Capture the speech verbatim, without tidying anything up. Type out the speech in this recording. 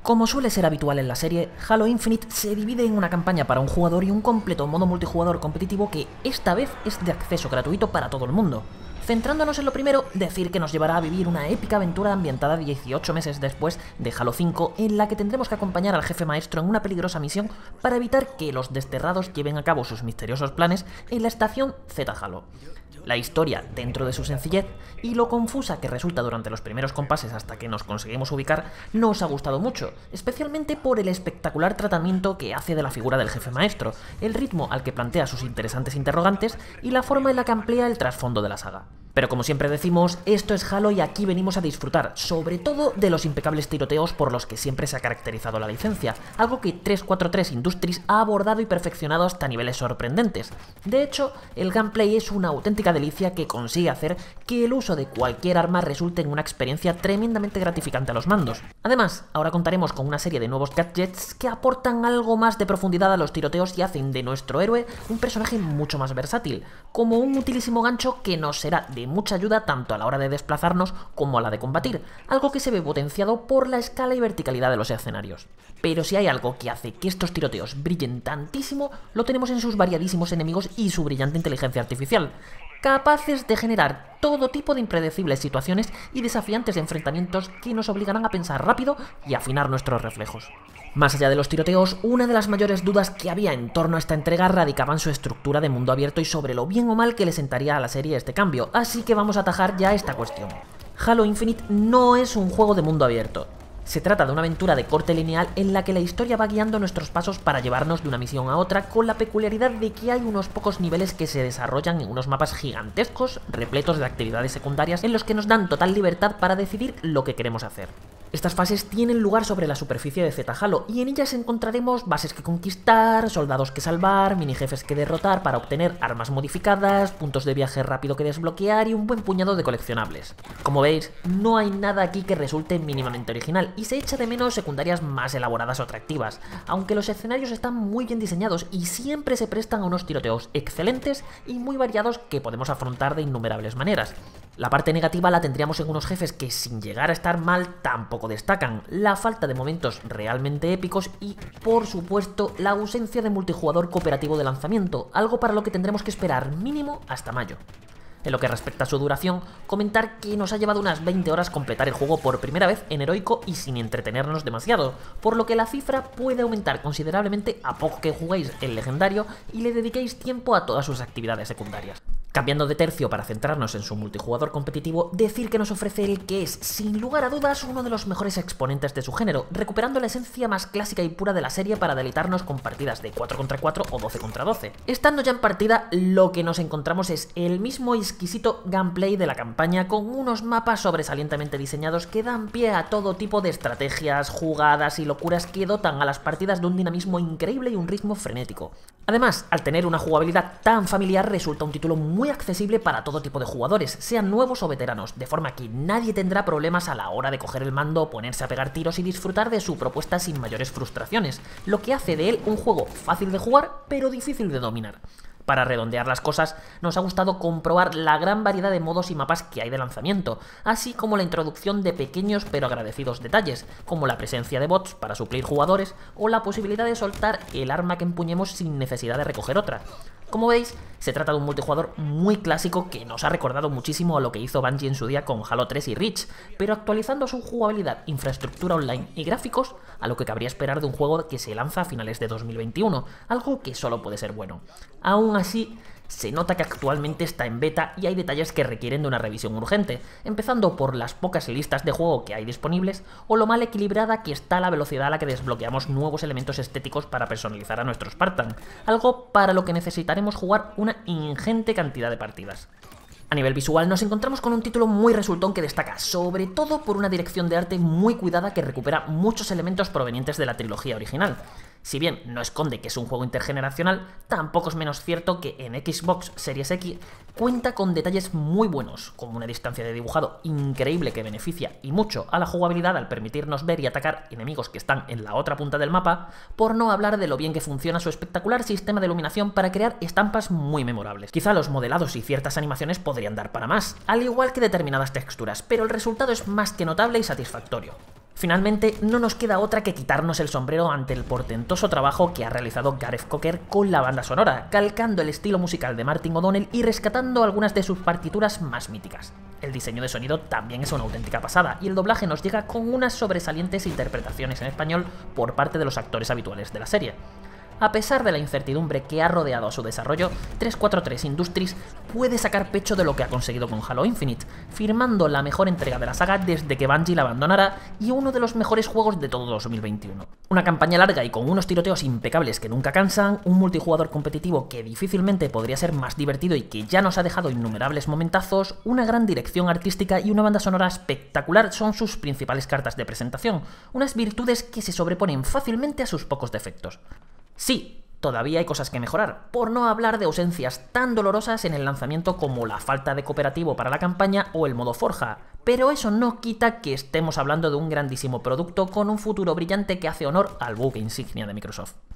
Como suele ser habitual en la serie, Halo Infinite se divide en una campaña para un jugador y un completo modo multijugador competitivo que esta vez es de acceso gratuito para todo el mundo. Centrándonos en lo primero, decir que nos llevará a vivir una épica aventura ambientada dieciocho meses después de Halo cinco, en la que tendremos que acompañar al jefe maestro en una peligrosa misión para evitar que los desterrados lleven a cabo sus misteriosos planes en la estación Z Halo. La historia, dentro de su sencillez, y lo confusa que resulta durante los primeros compases hasta que nos conseguimos ubicar, nos ha gustado mucho, especialmente por el espectacular tratamiento que hace de la figura del jefe maestro, el ritmo al que plantea sus interesantes interrogantes y la forma en la que amplía el trasfondo de la saga. Pero como siempre decimos, esto es Halo y aquí venimos a disfrutar, sobre todo de los impecables tiroteos por los que siempre se ha caracterizado la licencia, algo que trescientos cuarenta y tres Industries ha abordado y perfeccionado hasta niveles sorprendentes. De hecho, el gameplay es una auténtica delicia que consigue hacer que el uso de cualquier arma resulte en una experiencia tremendamente gratificante a los mandos. Además, ahora contaremos con una serie de nuevos gadgets que aportan algo más de profundidad a los tiroteos y hacen de nuestro héroe un personaje mucho más versátil, como un utilísimo gancho que nos será de mucha ayuda tanto a la hora de desplazarnos como a la de combatir, algo que se ve potenciado por la escala y verticalidad de los escenarios. Pero si hay algo que hace que estos tiroteos brillen tantísimo, lo tenemos en sus variadísimos enemigos y su brillante inteligencia artificial, capaces de generar todo tipo de impredecibles situaciones y desafiantes enfrentamientos que nos obligarán a pensar rápido y afinar nuestros reflejos. Más allá de los tiroteos, una de las mayores dudas que había en torno a esta entrega radicaba en su estructura de mundo abierto y sobre lo bien o mal que le sentaría a la serie este cambio, así que vamos a atajar ya esta cuestión. Halo Infinite no es un juego de mundo abierto. Se trata de una aventura de corte lineal en la que la historia va guiando nuestros pasos para llevarnos de una misión a otra, con la peculiaridad de que hay unos pocos niveles que se desarrollan en unos mapas gigantescos, repletos de actividades secundarias en los que nos dan total libertad para decidir lo que queremos hacer. Estas fases tienen lugar sobre la superficie de Z Halo y en ellas encontraremos bases que conquistar, soldados que salvar, mini jefes que derrotar para obtener armas modificadas, puntos de viaje rápido que desbloquear y un buen puñado de coleccionables. Como veis, no hay nada aquí que resulte mínimamente original y se echa de menos secundarias más elaboradas o atractivas, aunque los escenarios están muy bien diseñados y siempre se prestan a unos tiroteos excelentes y muy variados que podemos afrontar de innumerables maneras. La parte negativa la tendríamos en unos jefes que, sin llegar a estar mal, tampoco destacan, la falta de momentos realmente épicos y, por supuesto, la ausencia de multijugador cooperativo de lanzamiento, algo para lo que tendremos que esperar mínimo hasta mayo. En lo que respecta a su duración, comentar que nos ha llevado unas veinte horas completar el juego por primera vez en heroico y sin entretenernos demasiado, por lo que la cifra puede aumentar considerablemente a poco que juguéis el legendario y le dediquéis tiempo a todas sus actividades secundarias. Cambiando de tercio para centrarnos en su multijugador competitivo, decir que nos ofrece el que es, sin lugar a dudas, uno de los mejores exponentes de su género, recuperando la esencia más clásica y pura de la serie para deleitarnos con partidas de cuatro contra cuatro o doce contra doce. Estando ya en partida, lo que nos encontramos es el mismo exquisito gameplay de la campaña, con unos mapas sobresalientemente diseñados que dan pie a todo tipo de estrategias, jugadas y locuras que dotan a las partidas de un dinamismo increíble y un ritmo frenético. Además, al tener una jugabilidad tan familiar, resulta un título muy accesible para todo tipo de jugadores, sean nuevos o veteranos, de forma que nadie tendrá problemas a la hora de coger el mando, ponerse a pegar tiros y disfrutar de su propuesta sin mayores frustraciones, lo que hace de él un juego fácil de jugar, pero difícil de dominar. Para redondear las cosas, nos ha gustado comprobar la gran variedad de modos y mapas que hay de lanzamiento, así como la introducción de pequeños pero agradecidos detalles, como la presencia de bots para suplir jugadores o la posibilidad de soltar el arma que empuñemos sin necesidad de recoger otra. Como veis, se trata de un multijugador muy clásico que nos ha recordado muchísimo a lo que hizo Bungie en su día con Halo tres y Reach, pero actualizando su jugabilidad, infraestructura online y gráficos a lo que cabría esperar de un juego que se lanza a finales de dos mil veintiuno, algo que solo puede ser bueno. Aún así, se nota que actualmente está en beta y hay detalles que requieren de una revisión urgente, empezando por las pocas listas de juego que hay disponibles o lo mal equilibrada que está la velocidad a la que desbloqueamos nuevos elementos estéticos para personalizar a nuestro Spartan, algo para lo que necesitaremos jugar una ingente cantidad de partidas. A nivel visual nos encontramos con un título muy resultón que destaca, sobre todo por una dirección de arte muy cuidada que recupera muchos elementos provenientes de la trilogía original. Si bien no esconde que es un juego intergeneracional, tampoco es menos cierto que en Xbox Series X cuenta con detalles muy buenos, como una distancia de dibujado increíble que beneficia y mucho a la jugabilidad al permitirnos ver y atacar enemigos que están en la otra punta del mapa, por no hablar de lo bien que funciona su espectacular sistema de iluminación para crear estampas muy memorables. Quizá los modelados y ciertas animaciones podrían dar para más, al igual que determinadas texturas, pero el resultado es más que notable y satisfactorio. Finalmente, no nos queda otra que quitarnos el sombrero ante el portentoso trabajo que ha realizado Gareth Cocker con la banda sonora, calcando el estilo musical de Martin O'Donnell y rescatando algunas de sus partituras más míticas. El diseño de sonido también es una auténtica pasada, y el doblaje nos llega con unas sobresalientes interpretaciones en español por parte de los actores habituales de la serie. A pesar de la incertidumbre que ha rodeado a su desarrollo, trescientos cuarenta y tres Industries puede sacar pecho de lo que ha conseguido con Halo Infinite, firmando la mejor entrega de la saga desde que Bungie la abandonara y uno de los mejores juegos de todo dos mil veintiuno. Una campaña larga y con unos tiroteos impecables que nunca cansan, un multijugador competitivo que difícilmente podría ser más divertido y que ya nos ha dejado innumerables momentazos, una gran dirección artística y una banda sonora espectacular son sus principales cartas de presentación, unas virtudes que se sobreponen fácilmente a sus pocos defectos. Sí, todavía hay cosas que mejorar, por no hablar de ausencias tan dolorosas en el lanzamiento como la falta de cooperativo para la campaña o el modo forja, pero eso no quita que estemos hablando de un grandísimo producto con un futuro brillante que hace honor al buque insignia de Microsoft.